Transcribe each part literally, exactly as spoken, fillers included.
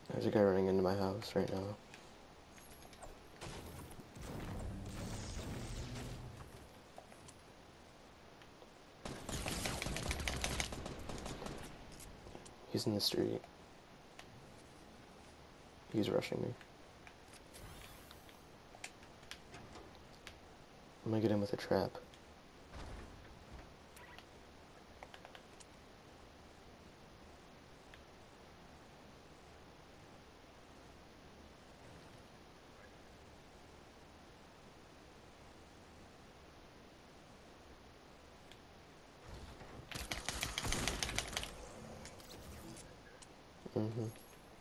There's a guy running into my house right now. He's in the street. He's rushing me. I'm gonna get him with a trap. Mm-hmm.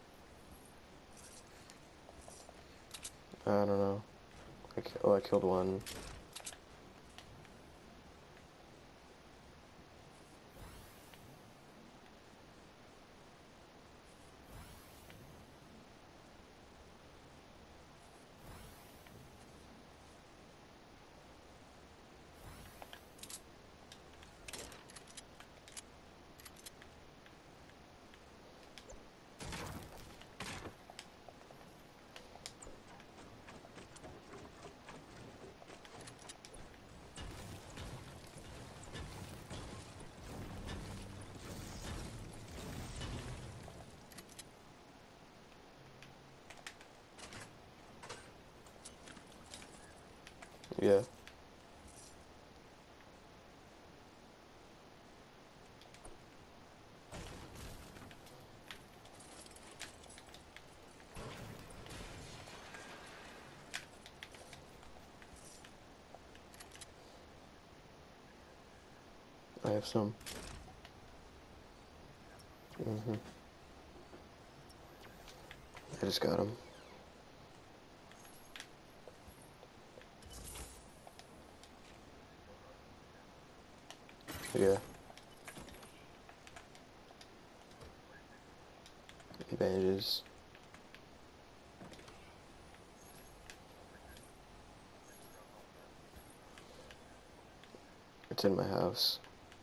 I don't know. I ki oh, I killed one. Yeah. I have some. Mm-hmm. I just got him. Yeah. Bandages. It's in my house.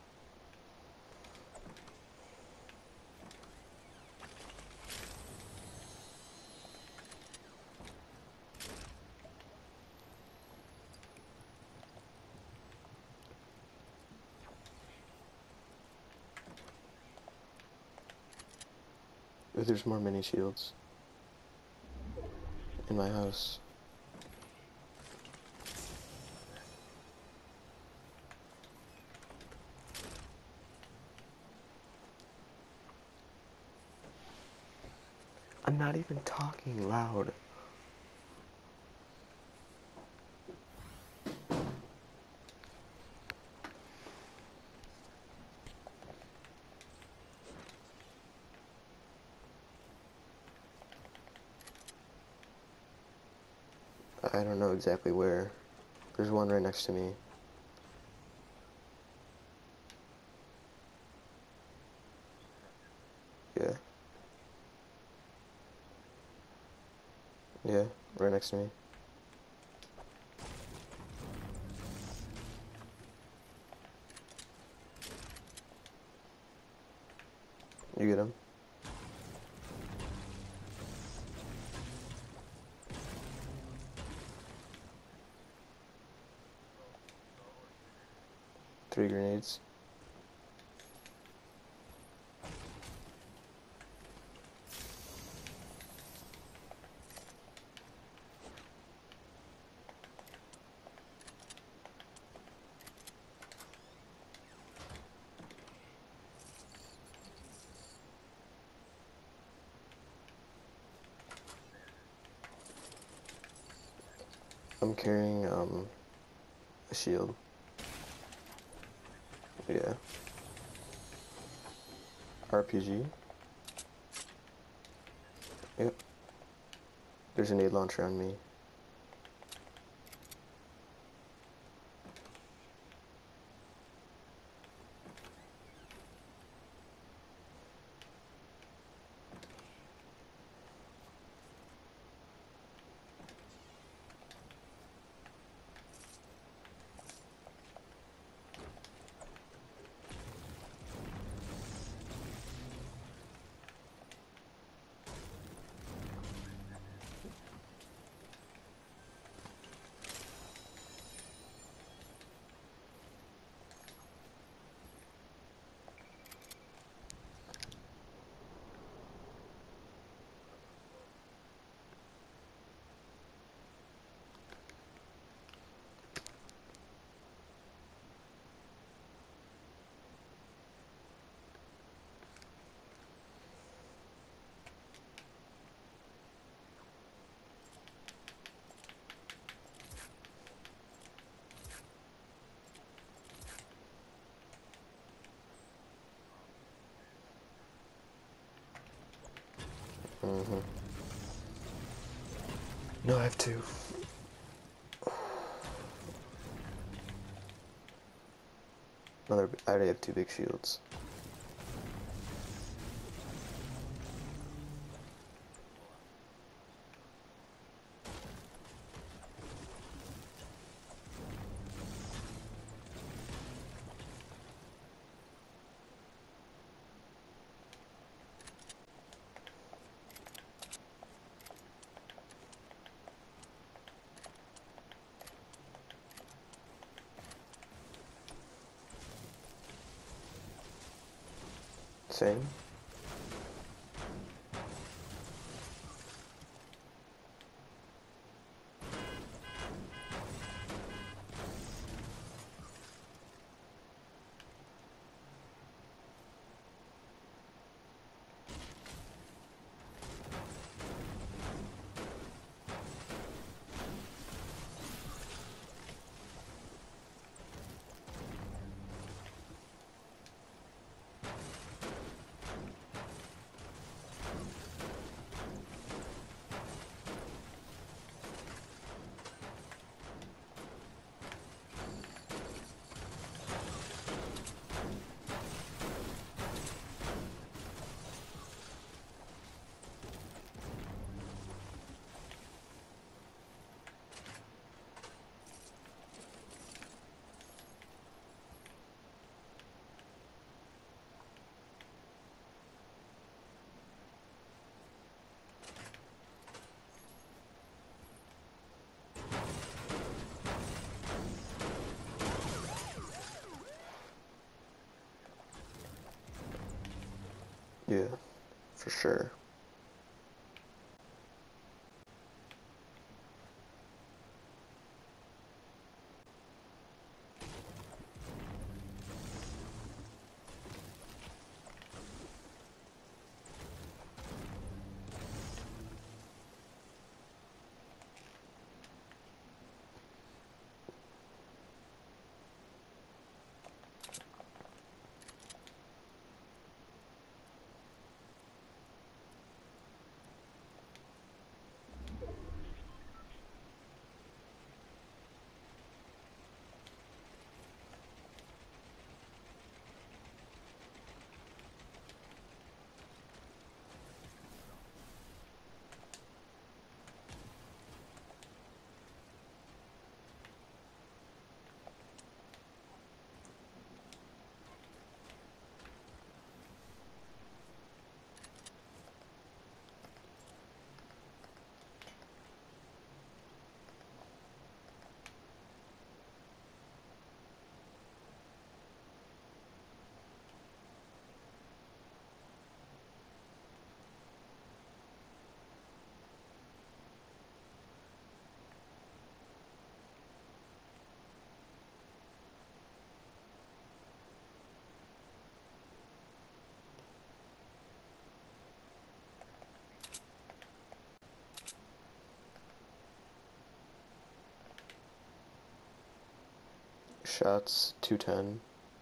Ooh, there's more mini shields in my house. I'm not even talking loud. I don't know exactly where. There's one right next to me. Yeah. Yeah, right next to me. You get him? Three grenades. I'm carrying, um, a shield. Yeah. R P G. Yep. There's a nade launcher on me. Mm-hmm. No, I have two. Another. I already have two big shields. Same. Yeah, for sure. Shots, two ten.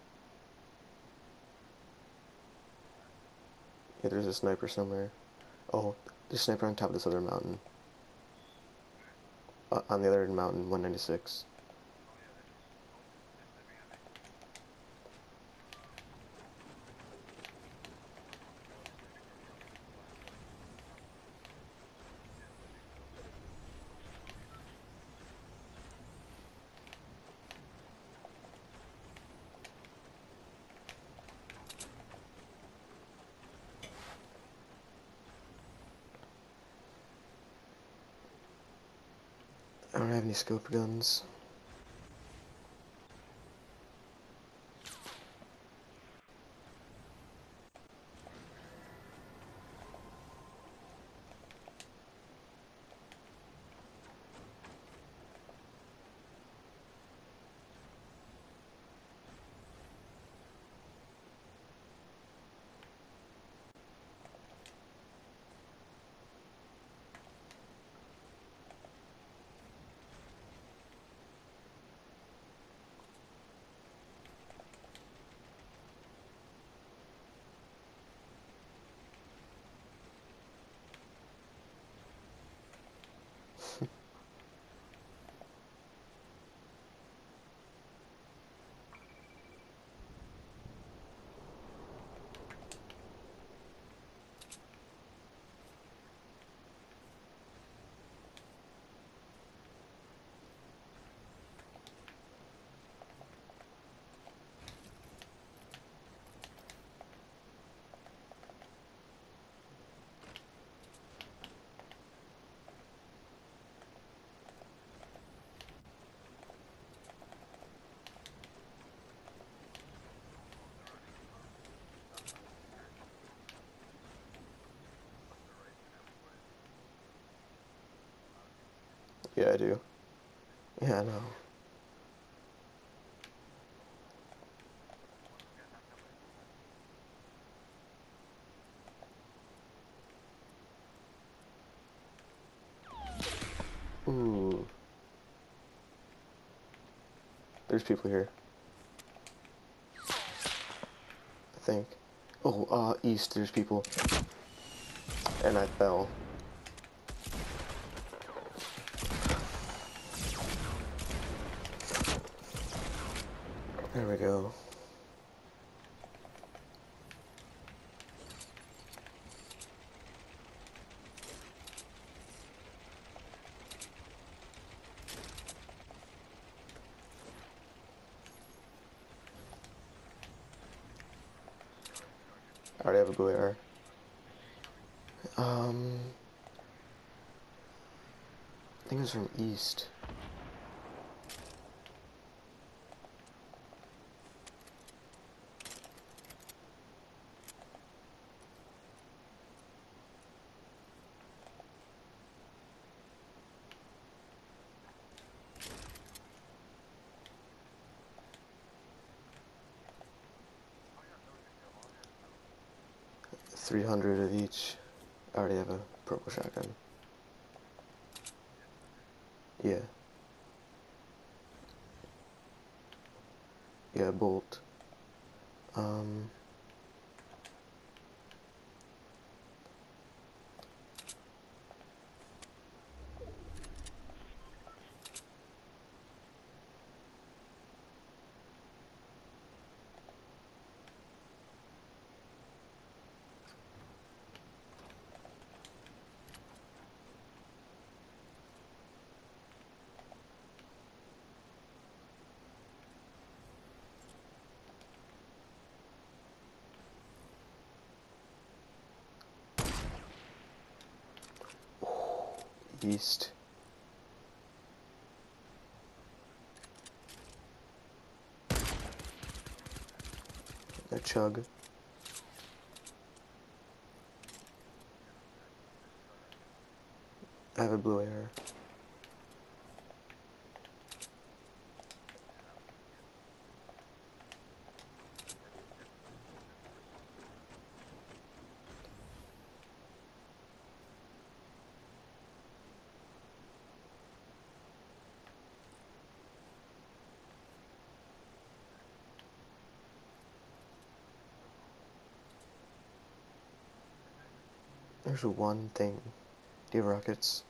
Yeah, there's a sniper somewhere. Oh, there's a sniper on top of this other mountain. Uh, on the other mountain, one ninety-six. I don't have any scope guns. Yeah, I do. Yeah, I know. Ooh. There's people here. I think. Oh, uh, east, there's people. And I fell. There we go. I already have a blue A R. Um, I think it was from east. three hundred of each. I already have a purple shotgun. Yeah. Yeah, bolt. Um... East. A chug. I have a blue A R. There's one thing. Do you have rockets?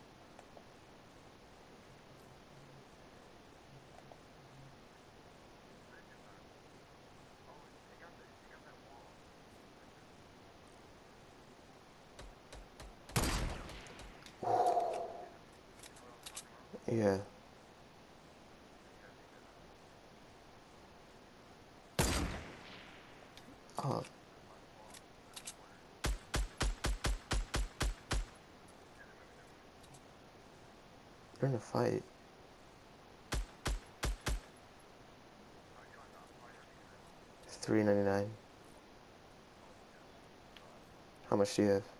Yeah. Oh. They're in a fight. three ninety-nine. How much do you have?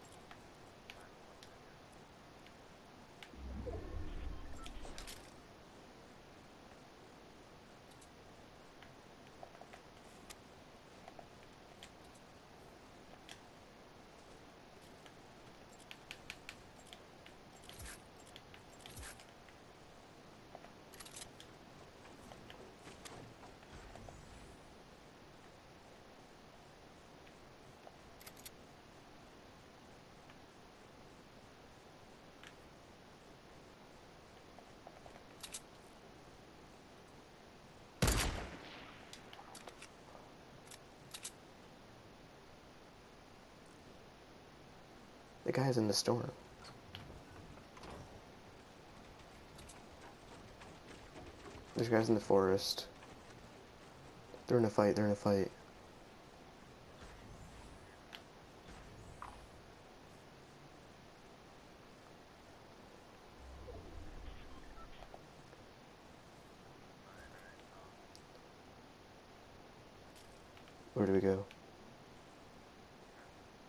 The guy's in the storm. There's guys in the forest. They're in a fight, they're in a fight. Where do we go?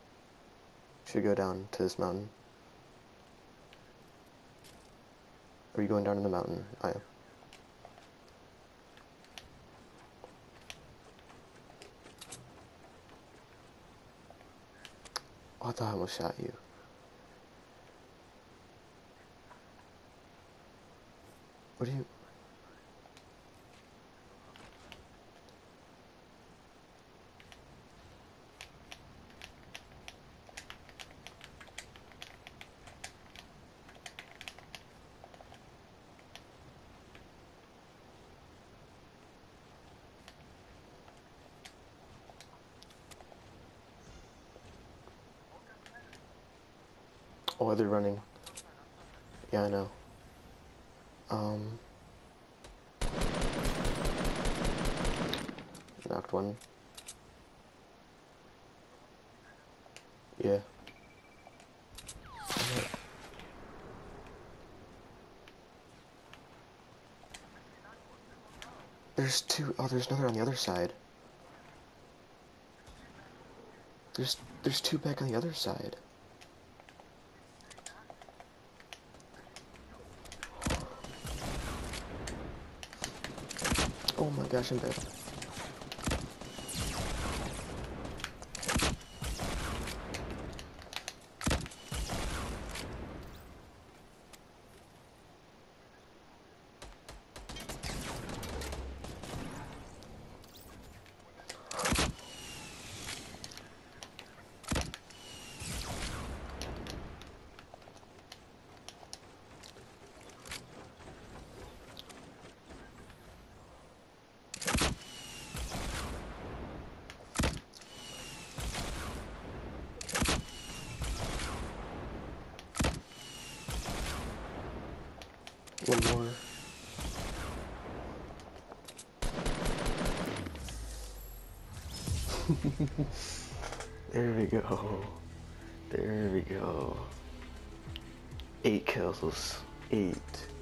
Should we go down to this mountain? Are you going down in the mountain? I am. Oh, I thought I almost shot you. What do you... Oh, they're running. Yeah, I know. Um... Knocked one. Yeah. There's two. Oh, there's another on the other side. There's there's two back on the other side. Oh my gosh, I'm dead. One more. There we go. There we go. Eight kills. Eight.